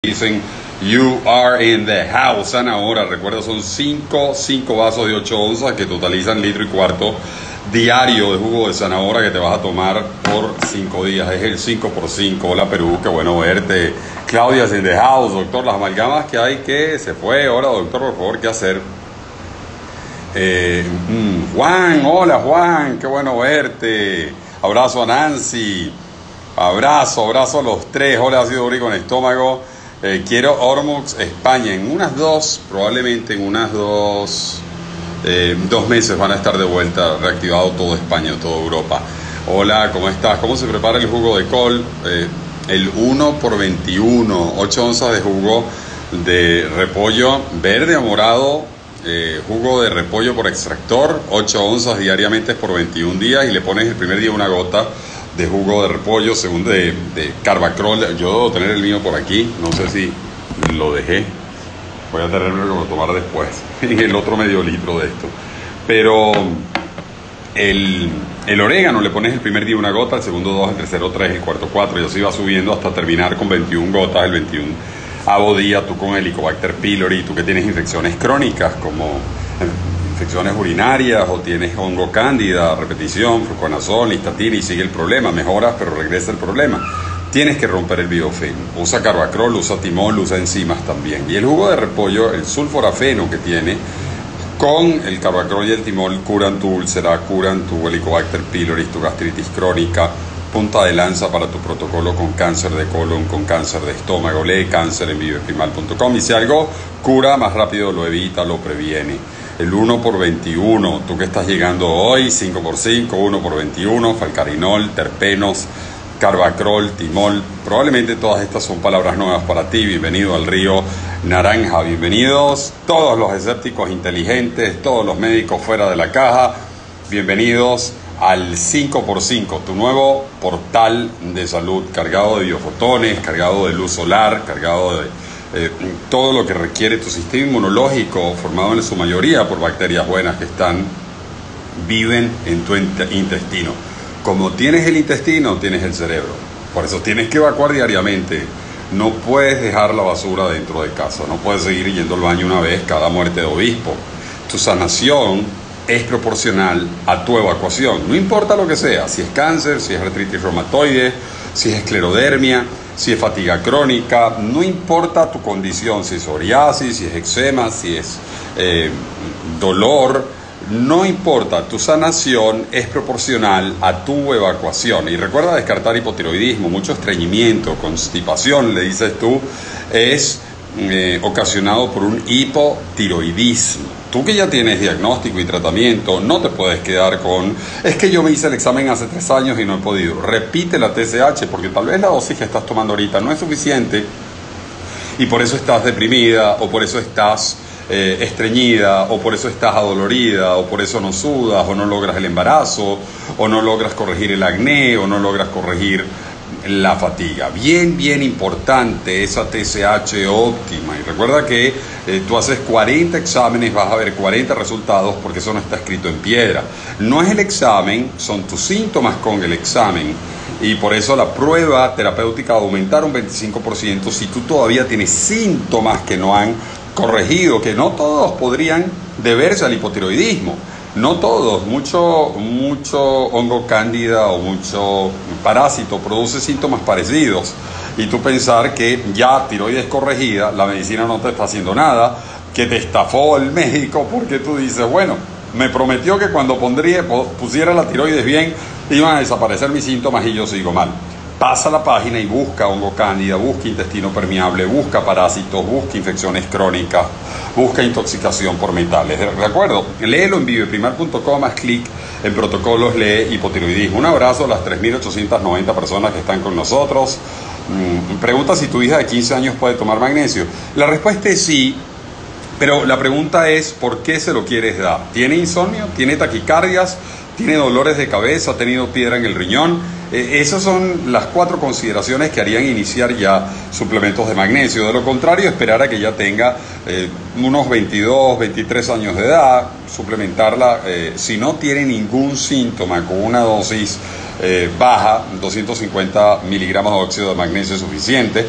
Dicen, you are in the house. Ahora, recuerda, son 5 vasos de 8 onzas que totalizan litro y cuarto diario de jugo de zanahoria que te vas a tomar por 5 días. Es el 5x5. Hola Perú, qué bueno verte. Claudia is in the house. Doctor, las amalgamas que hay, que se fue. Ahora, doctor, por favor, ¿qué hacer? Juan, hola Juan, qué bueno verte. Abrazo a Nancy. Abrazo a los tres. Hola, ácido úrico en estómago. Quiero Ormux España. En unas dos, probablemente en unas 2 meses van a estar de vuelta, reactivado todo España, toda Europa. Hola, ¿cómo estás? ¿Cómo se prepara el jugo de col? El 1x21, 8 onzas de jugo de repollo verde o morado, jugo de repollo por extractor, 8 onzas diariamente por 21 días y le pones el primer día una gota de jugo de repollo, segundo de Carbacrol. Yo debo tener el mío por aquí, no sé si lo dejé, voy a tenerlo que tomar después, en el otro medio litro de esto. Pero el orégano le pones el primer día una gota, el segundo 2, el tercero 3, el cuarto 4 y así va subiendo hasta terminar con 21 gotas, el 21º día. Tú con el Helicobacter pylori, tú que tienes infecciones crónicas como infecciones urinarias o tienes hongo cándida, repetición, fluconazol, nistatina y sigue el problema, mejoras pero regresa el problema. Tienes que romper el biofilm. Usa carbacrol, usa timol, usa enzimas también. Y el jugo de repollo, el sulforafeno que tiene, con el carbacrol y el timol curan tu úlcera, curan tu Helicobacter pylori, tu gastritis crónica, punta de lanza para tu protocolo con cáncer de colon, con cáncer de estómago. Lee cáncer en viveprimal.com y si algo cura, más rápido lo evita, lo previene. El 1x21, tú que estás llegando hoy, 5x5, 1x21, falcarinol, terpenos, carbacrol, timol. Probablemente todas estas son palabras nuevas para ti. Bienvenido al río naranja. Bienvenidos todos los escépticos inteligentes, todos los médicos fuera de la caja. Bienvenidos al 5x5, tu nuevo portal de salud, cargado de biofotones, cargado de luz solar, cargado de todo lo que requiere tu sistema inmunológico, formado en su mayoría por bacterias buenas que viven en tu intestino. Como tienes el intestino, tienes el cerebro. Por eso tienes que evacuar diariamente. No puedes dejar la basura dentro de casa. No puedes seguir yendo al baño una vez cada muerte de obispo. Tu sanación es proporcional a tu evacuación. No importa lo que sea. Si es cáncer, si es artritis reumatoide, si es esclerodermia, si es fatiga crónica, no importa tu condición, si es psoriasis, si es eczema, si es dolor, no importa, tu sanación es proporcional a tu evacuación. Y recuerda descartar hipotiroidismo, mucho estreñimiento, constipación, le dices tú, es ocasionado por un hipotiroidismo. Tú que ya tienes diagnóstico y tratamiento, no te puedes quedar con, es que yo me hice el examen hace 3 años y no he podido. Repite la TSH porque tal vez la dosis que estás tomando ahorita no es suficiente y por eso estás deprimida o por eso estás estreñida o por eso estás adolorida o por eso no sudas o no logras el embarazo o no logras corregir el acné o no logras corregir la fatiga. Bien importante esa TSH óptima. Y recuerda que tú haces 40 exámenes, vas a ver 40 resultados porque eso no está escrito en piedra. No es el examen, son tus síntomas con el examen. Y por eso la prueba terapéutica va a aumentar un 25% si tú todavía tienes síntomas que no han corregido, que no todos podrían deberse al hipotiroidismo. No todos, mucho hongo cándida o mucho parásito produce síntomas parecidos y tú pensar que ya tiroides corregida, la medicina no te está haciendo nada, que te estafó el médico porque tú dices, bueno, me prometió que cuando pusiera la tiroides bien iban a desaparecer mis síntomas y yo sigo mal. Pasa la página y busca hongo cándida, busca intestino permeable, busca parásitos, busca infecciones crónicas, busca intoxicación por metales. De acuerdo, léelo en viveprimal.com, haz clic en protocolos, lee hipotiroidismo. Un abrazo a las 3.890 personas que están con nosotros. Pregunta si tu hija de 15 años puede tomar magnesio. La respuesta es sí, pero la pregunta es ¿por qué se lo quieres dar? ¿Tiene insomnio? ¿Tiene taquicardias? ¿Tiene dolores de cabeza? ¿Ha tenido piedra en el riñón? Esas son las 4 consideraciones que harían iniciar ya suplementos de magnesio. De lo contrario, esperar a que ya tenga unos 22, 23 años de edad, suplementarla si no tiene ningún síntoma con una dosis baja, 250 miligramos de óxido de magnesio es suficiente.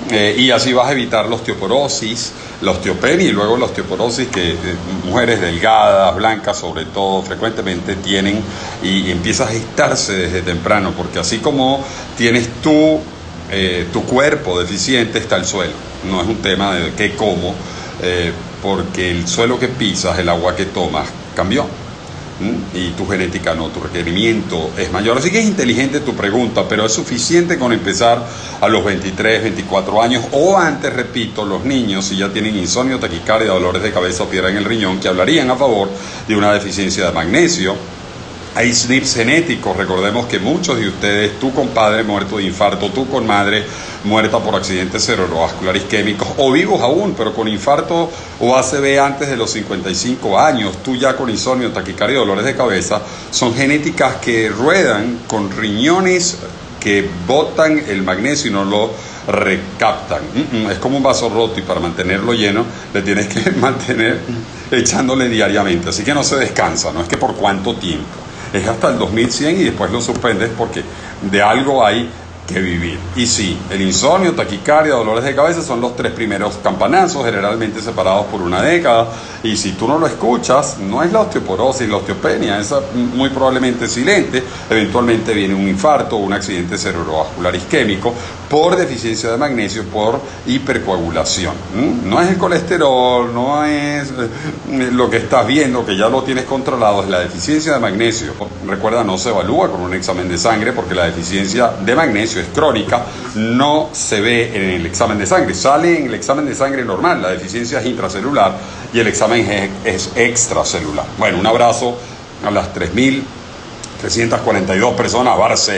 Y así vas a evitar la osteoporosis, la osteopenia y luego la osteoporosis que mujeres delgadas, blancas sobre todo, frecuentemente tienen y empieza a gestarse desde temprano, porque así como tienes tu cuerpo deficiente, está el suelo. No es un tema de qué como, porque el suelo que pisas, el agua que tomas, cambió. Y tu genética no, tu requerimiento es mayor. Así que es inteligente tu pregunta, pero es suficiente con empezar a los 23, 24 años o antes, repito, los niños si ya tienen insomnio, taquicardia, dolores de cabeza o piedra en el riñón, que hablarían a favor de una deficiencia de magnesio. Hay SNPs genéticos, recordemos que muchos de ustedes, tú con padre muerto de infarto, tú con madre muerta por accidentes cerebrovasculares isquémicos, o vivos aún, pero con infarto o ACV antes de los 55 años, tú ya con insomnio, taquicardia y dolores de cabeza, son genéticas que ruedan con riñones que botan el magnesio y no lo recaptan. Es como un vaso roto y para mantenerlo lleno le tienes que mantener echándole diariamente, así que no se descansa, no es que por cuánto tiempo. Es hasta el 2100 y después lo suspendes porque de algo hay que vivir. Y sí, el insomnio, taquicardia, dolores de cabeza son los 3 primeros campanazos, generalmente separados por una década. Y si tú no lo escuchas, no es la osteoporosis, la osteopenia, esa muy probablemente es silente. Eventualmente viene un infarto o un accidente cerebrovascular isquémico por deficiencia de magnesio, por hipercoagulación. No es el colesterol, no es lo que estás viendo, que ya lo tienes controlado, es la deficiencia de magnesio. Recuerda, no se evalúa con un examen de sangre porque la deficiencia de magnesio es crónica, no se ve en el examen de sangre, sale en el examen de sangre normal, la deficiencia es intracelular y el examen es extracelular. Bueno, un abrazo a las 3.342 personas.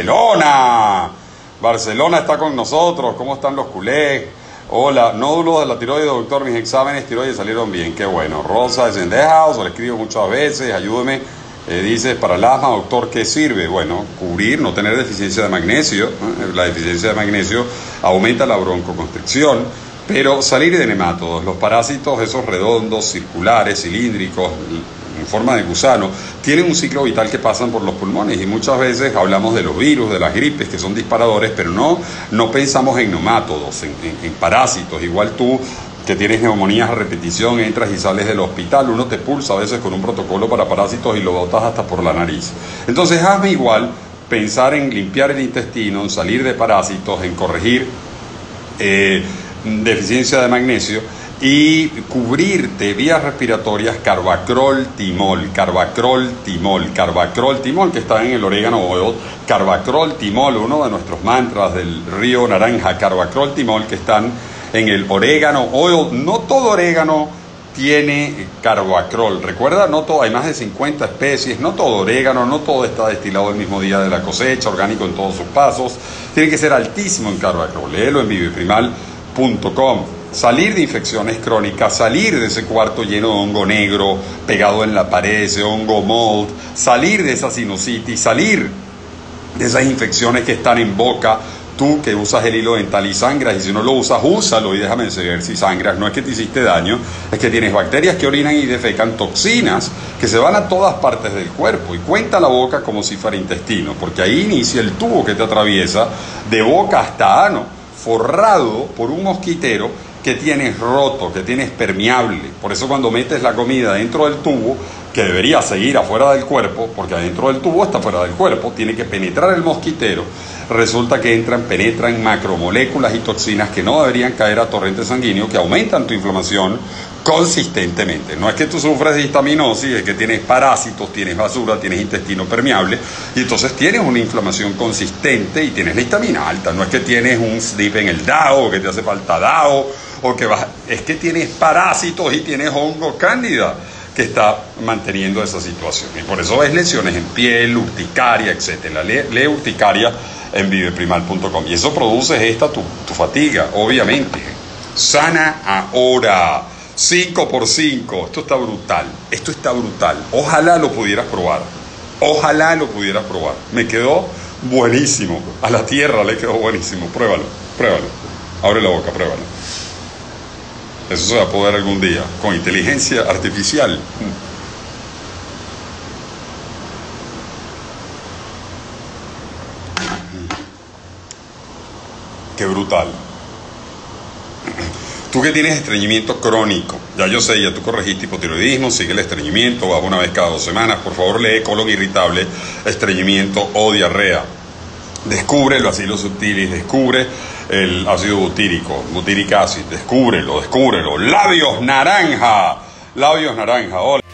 Barcelona está con nosotros. ¿Cómo están los culés? Hola, nódulos de la tiroides, doctor, mis exámenes tiroides salieron bien, qué bueno. Rosa es en the house, le escribo muchas veces, ayúdeme. Dice, para el asma, doctor, ¿qué sirve? Bueno, cubrir, no tener deficiencia de magnesio. La deficiencia de magnesio aumenta la broncoconstricción, pero salir de nematodos, los parásitos, esos redondos, circulares, cilíndricos, en forma de gusano, tienen un ciclo vital que pasan por los pulmones y muchas veces hablamos de los virus, de las gripes, que son disparadores, pero no pensamos en nemátodos, en parásitos. Igual tú, que tienes neumonías a repetición, entras y sales del hospital, uno te pulsa a veces con un protocolo para parásitos y lo botas hasta por la nariz. Entonces hazme igual pensar en limpiar el intestino, en salir de parásitos, en corregir deficiencia de magnesio y cubrirte vías respiratorias, carvacrol, timol, que está en el orégano oil, carvacrol, timol, uno de nuestros mantras del río Naranja, carvacrol, timol, que están en el orégano oil. No todo orégano tiene carvacrol. Recuerda, no todo, hay más de 50 especies, no todo orégano, no todo está destilado el mismo día de la cosecha, orgánico en todos sus pasos. Tiene que ser altísimo en carvacrol. Léelo en viveprimal.com. Salir de infecciones crónicas, salir de ese cuarto lleno de hongo negro pegado en la pared, ese hongo mold, salir de esa sinusitis, salir de esas infecciones que están en boca. Tú que usas el hilo dental y sangras, y si no lo usas, úsalo y déjame saber si sangras. No es que te hiciste daño, es que tienes bacterias que orinan y defecan toxinas que se van a todas partes del cuerpo. Y cuenta la boca como si fuera intestino, porque ahí inicia el tubo que te atraviesa de boca hasta ano, forrado por un mosquitero que tienes roto, que tienes permeable. Por eso cuando metes la comida dentro del tubo, que debería seguir afuera del cuerpo, porque adentro del tubo está fuera del cuerpo, tiene que penetrar el mosquitero, resulta que penetran macromoléculas y toxinas que no deberían caer a torrente sanguíneo, que aumentan tu inflamación consistentemente. No es que tú sufres de histaminosis, es que tienes parásitos, tienes basura, tienes intestino permeable, y entonces tienes una inflamación consistente y tienes la histamina alta. No es que tienes un SNP en el DAO, o que te hace falta DAO, o que es que tienes parásitos y tienes hongo cándida que está manteniendo esa situación. Y por eso ves lesiones en piel, urticaria, etc. Lee urticaria en viveprimal.com. Y eso produce tu fatiga, obviamente. Sana ahora. 5x5. Esto está brutal. Esto está brutal. Ojalá lo pudieras probar. Ojalá lo pudieras probar. Me quedó buenísimo. A la tierra le quedó buenísimo. Pruébalo. Pruébalo. Abre la boca, pruébalo. Eso se va a poder algún día, con inteligencia artificial. Qué brutal. Tú que tienes estreñimiento crónico, ya yo sé, ya tú corregiste hipotiroidismo, sigue el estreñimiento, vas una vez cada 2 semanas, por favor lee colon irritable, estreñimiento o diarrea. Descubre el bacillus subtilis, descubre el ácido butírico, butyric acid, descúbrelo. Labios naranja, hola.